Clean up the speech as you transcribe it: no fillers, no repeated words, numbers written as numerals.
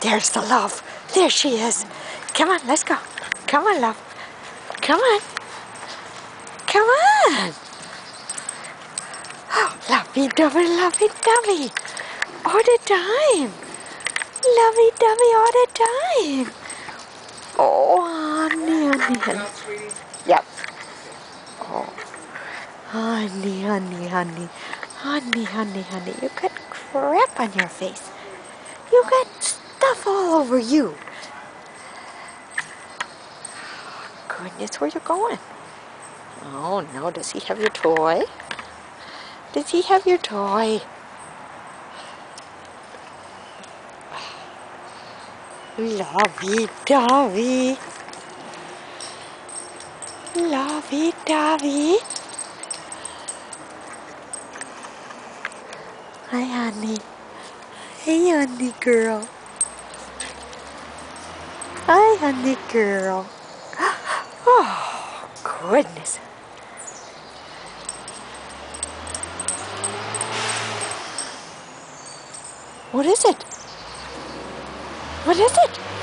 There's the love. There she is. Come on, let's go. Come on, love. Come on. Come on. Oh, lovey dovey, lovey dovey. All the time. Lovey dovey all the time. Oh, honey. Yep. Oh, honey. You got crap on your face. You got stuff all over you. Goodness, where you going? Oh no, does he have your toy? Does he have your toy? Lovey Dovie. Lovey Dovie. Hi, honey. Hey, honey girl. Hi, honey girl. Oh, goodness. What is it? What is it?